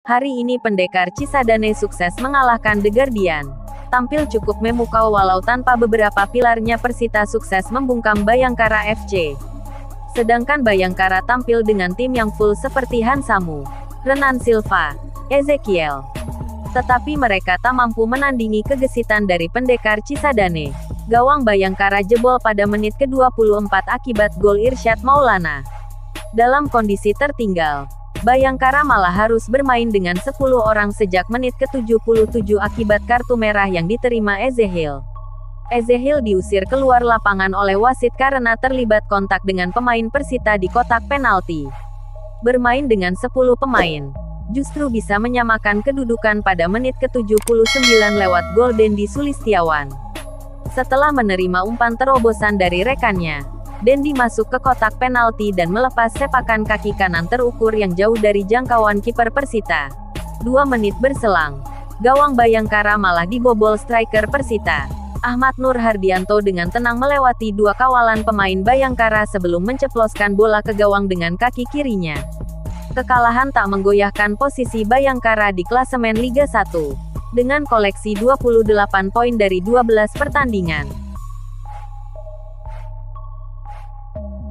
Hari ini pendekar Cisadane sukses mengalahkan The Guardian. Tampil cukup memukau walau tanpa beberapa pilarnya Persita sukses membungkam Bayangkara FC. Sedangkan Bayangkara tampil dengan tim yang full seperti Hansamu, Renan Silva, Ezekiel. Tetapi mereka tak mampu menandingi kegesitan dari pendekar Cisadane. Gawang Bayangkara jebol pada menit ke-24 akibat gol Irsyad Maulana. Dalam kondisi tertinggal, Bayangkara malah harus bermain dengan 10 orang sejak menit ke-77 akibat kartu merah yang diterima Ezekiel. Ezekiel diusir keluar lapangan oleh wasit karena terlibat kontak dengan pemain Persita di kotak penalti. Bermain dengan 10 pemain, justru bisa menyamakan kedudukan pada menit ke-79 lewat gol Dendi Sulistiawan. Setelah menerima umpan terobosan dari rekannya, Dendi masuk ke kotak penalti dan melepas sepakan kaki kanan terukur yang jauh dari jangkauan kiper Persita. 2 menit berselang, gawang Bayangkara malah dibobol striker Persita, Ahmad Nur Hardianto dengan tenang melewati 2 kawalan pemain Bayangkara sebelum menceploskan bola ke gawang dengan kaki kirinya. Kekalahan tak menggoyahkan posisi Bayangkara di klasemen Liga 1, dengan koleksi 28 poin dari 12 pertandingan.